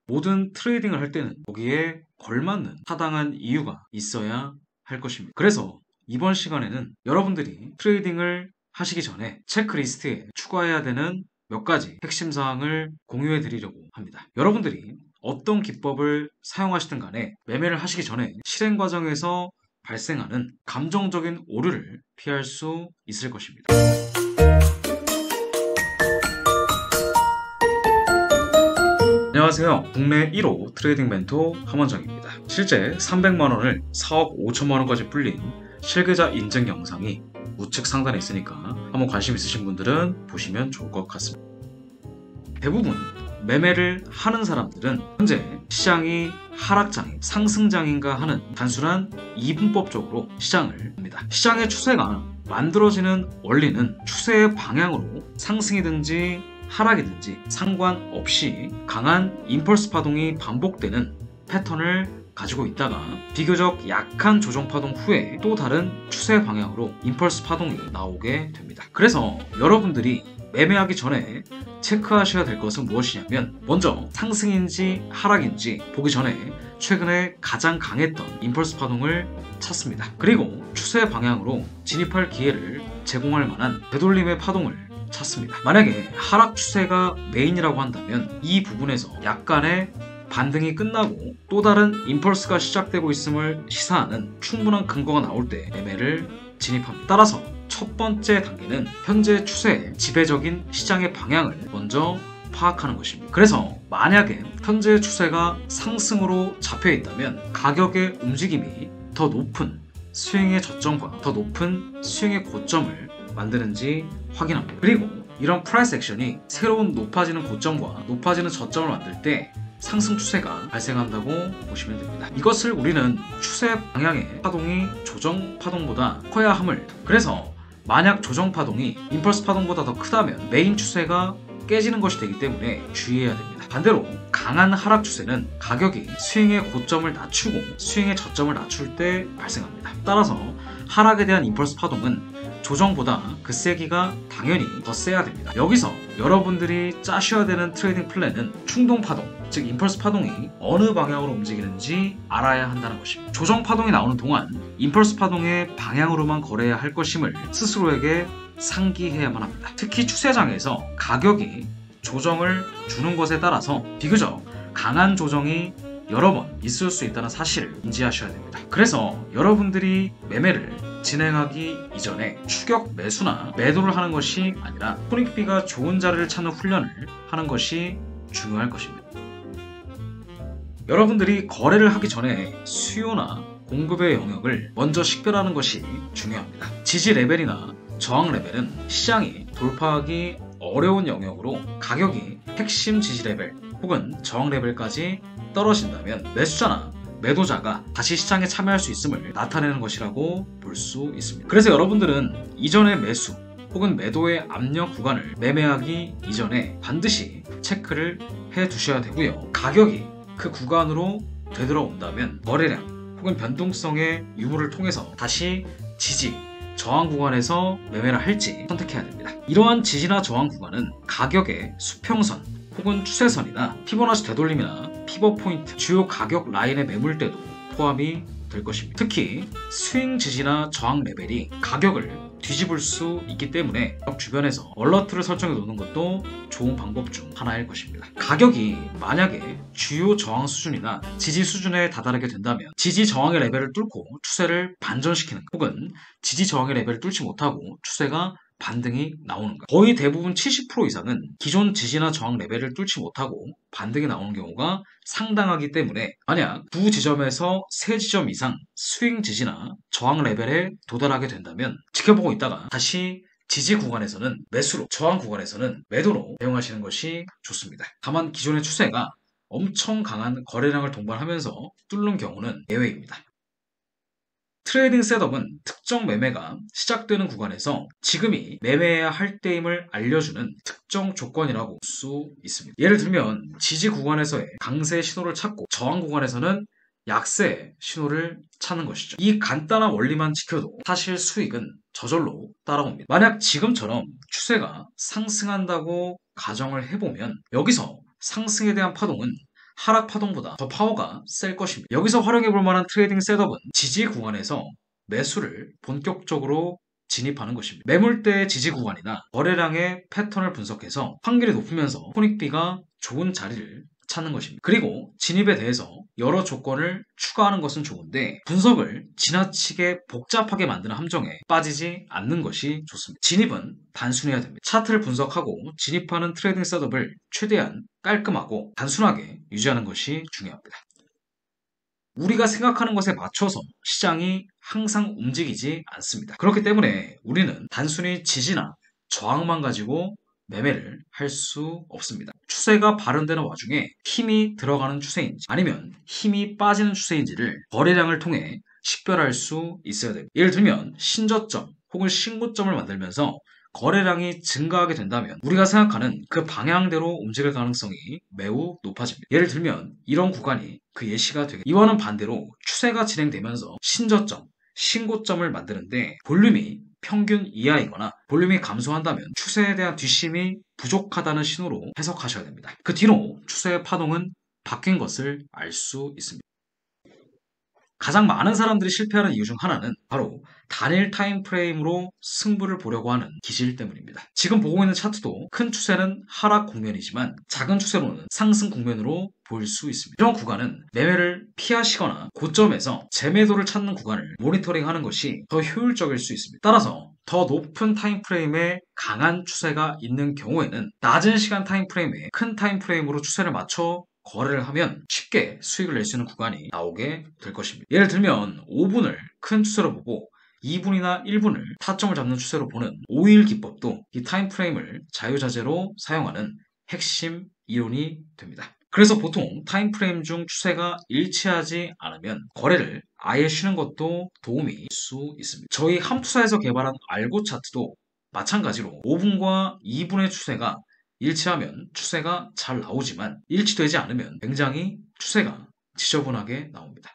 모든 트레이딩을 할 때는 거기에 걸맞는 타당한 이유가 있어야 할 것입니다. 그래서 이번 시간에는 여러분들이 트레이딩을 하시기 전에 체크리스트에 추가해야 되는 몇 가지 핵심 사항을 공유해 드리려고 합니다. 여러분들이 어떤 기법을 사용하시든 간에 매매를 하시기 전에 실행 과정에서 발생하는 감정적인 오류를 피할 수 있을 것입니다. 안녕하세요. 국내 1호 트레이딩 멘토 함원장입니다. 실제 300만원을 4억 5천만원까지 불린 실계좌 인증 영상이 우측 상단에 있으니까 한번 관심 있으신 분들은 보시면 좋을 것 같습니다. 대부분 매매를 하는 사람들은 현재 시장이 하락장인 상승장인가 하는 단순한 이분법적으로 시장을 봅니다. 시장의 추세가 만들어지는 원리는 추세의 방향으로 상승이든지 하락이든지 상관없이 강한 임펄스 파동이 반복되는 패턴을 가지고 있다가 비교적 약한 조정 파동 후에 또 다른 추세 방향으로 임펄스 파동이 나오게 됩니다. 그래서 여러분들이 매매하기 전에 체크하셔야 될 것은 무엇이냐면, 먼저 상승인지 하락인지 보기 전에 최근에 가장 강했던 임펄스 파동을 찾습니다. 그리고 추세 방향으로 진입할 기회를 제공할 만한 되돌림의 파동을 찾습니다. 만약에 하락 추세가 메인이라고 한다면 이 부분에서 약간의 반등이 끝나고 또 다른 임펄스가 시작되고 있음을 시사하는 충분한 근거가 나올 때 매매를 진입합니다. 따라서 첫 번째 단계는 현재 추세의 지배적인 시장의 방향을 먼저 파악하는 것입니다. 그래서 만약에 현재 추세가 상승으로 잡혀 있다면 가격의 움직임이 더 높은 스윙의 저점과 더 높은 스윙의 고점을 만드는지 확인합니다. 그리고 이런 프라이스 액션이 새로운 높아지는 고점과 높아지는 저점을 만들 때 상승 추세가 발생한다고 보시면 됩니다. 이것을 우리는 추세 방향의 파동이 조정 파동보다 커야 함을, 그래서 만약 조정 파동이 임펄스 파동보다 더 크다면 메인 추세가 깨지는 것이 되기 때문에 주의해야 됩니다. 반대로 강한 하락 추세는 가격이 스윙의 고점을 낮추고 스윙의 저점을 낮출 때 발생합니다. 따라서 하락에 대한 임펄스 파동은 조정보다 그 세기가 당연히 더 세야 됩니다. 여기서 여러분들이 짜셔야 되는 트레이딩 플랜은 충동 파동, 즉 임펄스 파동이 어느 방향으로 움직이는지 알아야 한다는 것입니다. 조정 파동이 나오는 동안 임펄스 파동의 방향으로만 거래해야 할 것임을 스스로에게 상기해야만 합니다. 특히 추세장에서 가격이 조정을 주는 것에 따라서 비교적 강한 조정이 여러 번 있을 수 있다는 사실을 인지하셔야 됩니다. 그래서 여러분들이 매매를 진행하기 이전에 추격 매수나 매도를 하는 것이 아니라 손익비가 좋은 자리를 찾는 훈련을 하는 것이 중요할 것입니다. 여러분들이 거래를 하기 전에 수요나 공급의 영역을 먼저 식별하는 것이 중요합니다. 지지 레벨이나 저항 레벨은 시장이 돌파하기 어려운 영역으로 가격이 핵심 지지 레벨 혹은 저항 레벨까지 떨어진다면 매수자나 매도자가 다시 시장에 참여할 수 있음을 나타내는 것이라고 볼 수 있습니다. 그래서 여러분들은 이전의 매수 혹은 매도의 압력 구간을 매매하기 이전에 반드시 체크를 해 두셔야 되고요. 가격이 그 구간으로 되돌아온다면 거래량 혹은 변동성의 유무를 통해서 다시 지지, 저항 구간에서 매매를 할지 선택해야 됩니다. 이러한 지지나 저항 구간은 가격의 수평선 혹은 추세선이나 피보나치 되돌림이나 피벗 포인트, 주요 가격 라인의 매물대도 포함이 될 것입니다. 특히 스윙 지지나 저항 레벨이 가격을 뒤집을 수 있기 때문에 주변에서 얼러트를 설정해 놓는 것도 좋은 방법 중 하나일 것입니다. 가격이 만약에 주요 저항 수준이나 지지 수준에 다다르게 된다면 지지 저항의 레벨을 뚫고 추세를 반전시키는, 혹은 지지 저항의 레벨을 뚫지 못하고 추세가 반등이 나오는 것. 거의 대부분 70% 이상은 기존 지지나 저항 레벨을 뚫지 못하고 반등이 나오는 경우가 상당하기 때문에 만약 두 지점에서 세 지점 이상 스윙 지지나 저항 레벨에 도달하게 된다면 지켜보고 있다가 다시 지지 구간에서는 매수로, 저항 구간에서는 매도로 대응하시는 것이 좋습니다. 다만 기존의 추세가 엄청 강한 거래량을 동반하면서 뚫는 경우는 예외입니다. 트레이딩 셋업은 특정 매매가 시작되는 구간에서 지금이 매매해야 할 때임을 알려주는 특정 조건이라고 볼 수 있습니다. 예를 들면 지지 구간에서의 강세 신호를 찾고 저항 구간에서는 약세 신호를 찾는 것이죠. 이 간단한 원리만 지켜도 사실 수익은 저절로 따라옵니다. 만약 지금처럼 추세가 상승한다고 가정을 해보면 여기서 상승에 대한 파동은 하락 파동보다 더 파워가 셀 것입니다. 여기서 활용해 볼 만한 트레이딩 셋업은 지지 구간에서 매수를 본격적으로 진입하는 것입니다. 매물대의 지지 구간이나 거래량의 패턴을 분석해서 확률이 높으면서 손익비가 좋은 자리를 찾는 것입니다. 그리고 진입에 대해서 여러 조건을 추가하는 것은 좋은데 분석을 지나치게 복잡하게 만드는 함정에 빠지지 않는 것이 좋습니다. 진입은 단순해야 됩니다. 차트를 분석하고 진입하는 트레이딩 셋업을 최대한 깔끔하고 단순하게 유지하는 것이 중요합니다. 우리가 생각하는 것에 맞춰서 시장이 항상 움직이지 않습니다. 그렇기 때문에 우리는 단순히 지지나 저항만 가지고 매매를 할 수 없습니다. 추세가 발현되는 와중에 힘이 들어가는 추세인지 아니면 힘이 빠지는 추세인지를 거래량을 통해 식별할 수 있어야 됩니다. 예를 들면 신저점 혹은 신고점을 만들면서 거래량이 증가하게 된다면 우리가 생각하는 그 방향대로 움직일 가능성이 매우 높아집니다. 예를 들면 이런 구간이 그 예시가 되겠습니다. 이와는 반대로 추세가 진행되면서 신저점, 신고점을 만드는데 볼륨이 평균 이하이거나 볼륨이 감소한다면 추세에 대한 뒷심이 부족하다는 신호로 해석하셔야 됩니다. 그 뒤로 추세의 파동은 바뀐 것을 알 수 있습니다. 가장 많은 사람들이 실패하는 이유 중 하나는 바로 단일 타임 프레임으로 승부를 보려고 하는 기질 때문입니다. 지금 보고 있는 차트도 큰 추세는 하락 국면이지만 작은 추세로는 상승 국면으로 보일 수 있습니다. 이런 구간은 매매를 피하시거나 고점에서 재매도를 찾는 구간을 모니터링하는 것이 더 효율적일 수 있습니다. 따라서 더 높은 타임 프레임에 강한 추세가 있는 경우에는 낮은 시간 타임 프레임에 큰 타임 프레임으로 추세를 맞춰 거래를 하면 쉽게 수익을 낼 수 있는 구간이 나오게 될 것입니다. 예를 들면 5분을 큰 추세로 보고 2분이나 1분을 타점을 잡는 추세로 보는 5일 기법도 이 타임프레임을 자유자재로 사용하는 핵심 이론이 됩니다. 그래서 보통 타임프레임 중 추세가 일치하지 않으면 거래를 아예 쉬는 것도 도움이 될 수 있습니다. 저희 함투사에서 개발한 알고 차트도 마찬가지로 5분과 2분의 추세가 일치하면 추세가 잘 나오지만 일치되지 않으면 굉장히 추세가 지저분하게 나옵니다.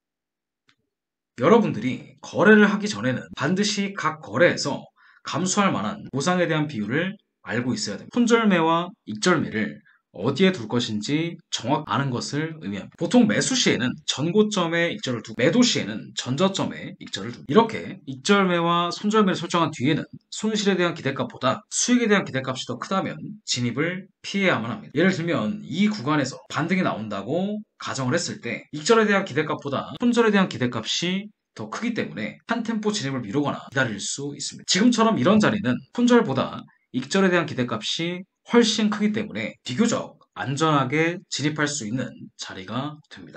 여러분들이 거래를 하기 전에는 반드시 각 거래에서 감수할 만한 보상에 대한 비율을 알고 있어야 됩니다. 손절매와 익절매를 어디에 둘 것인지 정확 아는 것을 의미합니다. 보통 매수 시에는 전고점에 익절을 두고 매도 시에는 전저점에 익절을 둡니다. 이렇게 익절매와 손절매를 설정한 뒤에는 손실에 대한 기대값보다 수익에 대한 기대값이 더 크다면 진입을 피해야만 합니다. 예를 들면 이 구간에서 반등이 나온다고 가정을 했을 때 익절에 대한 기대값보다 손절에 대한 기대값이 더 크기 때문에 한 템포 진입을 미루거나 기다릴 수 있습니다. 지금처럼 이런 자리는 손절보다 익절에 대한 기대값이 훨씬 크기 때문에 비교적 안전하게 진입할 수 있는 자리가 됩니다.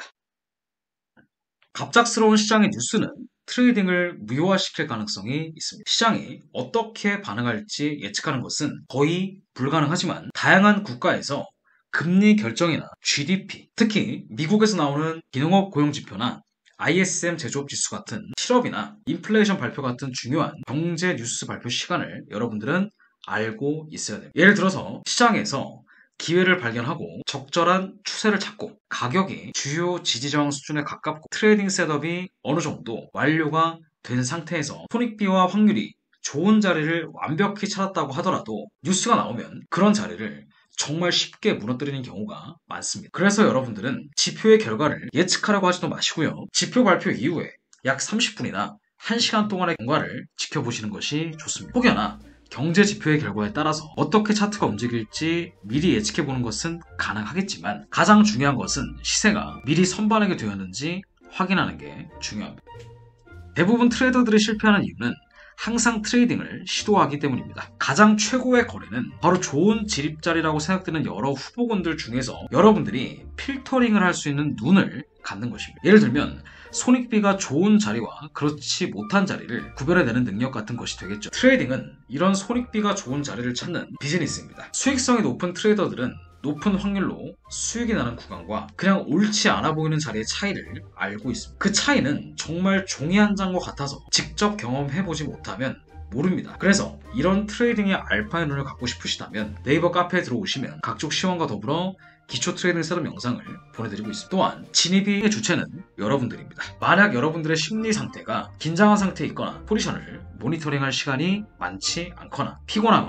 갑작스러운 시장의 뉴스는 트레이딩을 무효화시킬 가능성이 있습니다. 시장이 어떻게 반응할지 예측하는 것은 거의 불가능하지만 다양한 국가에서 금리 결정이나 GDP, 특히 미국에서 나오는 기농업 고용지표나 ISM 제조업 지수 같은 실업이나 인플레이션 발표 같은 중요한 경제 뉴스 발표 시간을 여러분들은 알고 있어야 됩니다. 예를 들어서 시장에서 기회를 발견하고 적절한 추세를 찾고 가격이 주요 지지저항 수준에 가깝고 트레이딩 셋업이 어느 정도 완료가 된 상태에서 손익비와 확률이 좋은 자리를 완벽히 찾았다고 하더라도 뉴스가 나오면 그런 자리를 정말 쉽게 무너뜨리는 경우가 많습니다. 그래서 여러분들은 지표의 결과를 예측하려고 하지도 마시고요. 지표 발표 이후에 약 30분이나 1시간 동안의 경과를 지켜보시는 것이 좋습니다. 혹여나 경제 지표의 결과에 따라서 어떻게 차트가 움직일지 미리 예측해보는 것은 가능하겠지만 가장 중요한 것은 시세가 미리 선반하게 되었는지 확인하는 게 중요합니다. 대부분 트레이더들이 실패하는 이유는 항상 트레이딩을 시도하기 때문입니다. 가장 최고의 거래는 바로 좋은 진입자리라고 생각되는 여러 후보군들 중에서 여러분들이 필터링을 할 수 있는 눈을 갖는 것입니다. 예를 들면 손익비가 좋은 자리와 그렇지 못한 자리를 구별해내는 능력 같은 것이 되겠죠. 트레이딩은 이런 손익비가 좋은 자리를 찾는 비즈니스입니다. 수익성이 높은 트레이더들은 높은 확률로 수익이 나는 구간과 그냥 옳지 않아 보이는 자리의 차이를 알고 있습니다. 그 차이는 정말 종이 한 장과 같아서 직접 경험해보지 못하면 모릅니다. 그래서 이런 트레이딩의 알파의 눈을 갖고 싶으시다면 네이버 카페에 들어오시면 각종 시황과 더불어 기초 트레이딩 셋업 영상을 보내드리고 있습니다. 또한 진입의 주체는 여러분들입니다. 만약 여러분들의 심리 상태가 긴장한 상태에 있거나 포지션을 모니터링할 시간이 많지 않거나 피곤하거나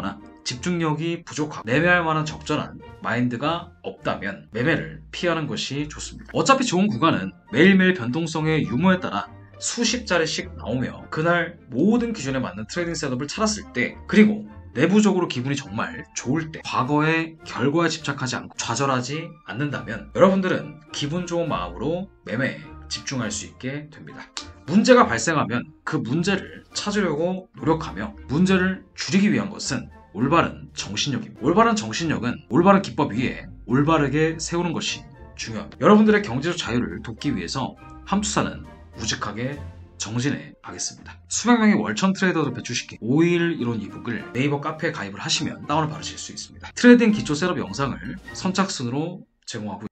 집중력이 부족하고 매매할 만한 적절한 마인드가 없다면 매매를 피하는 것이 좋습니다. 어차피 좋은 구간은 매일매일 변동성의 유무에 따라 수십 자리씩 나오며 그날 모든 기준에 맞는 트레이딩 셋업을 찾았을 때, 그리고 내부적으로 기분이 정말 좋을 때, 과거의 결과에 집착하지 않고 좌절하지 않는다면 여러분들은 기분 좋은 마음으로 매매에 집중할 수 있게 됩니다. 문제가 발생하면 그 문제를 찾으려고 노력하며 문제를 줄이기 위한 것은 올바른 정신력입니다. 올바른 정신력은 올바른 기법 위에 올바르게 세우는 것이 중요합니다. 여러분들의 경제적 자유를 돕기 위해서 함투사는 우직하게 정진해 가겠습니다. 수백 명의 월천 트레이더를 배출시킨 5일 이론 이북을 네이버 카페에 가입을 하시면 다운을 받으실 수 있습니다. 트레이딩 기초 셋업 영상을 선착순으로 제공하고요.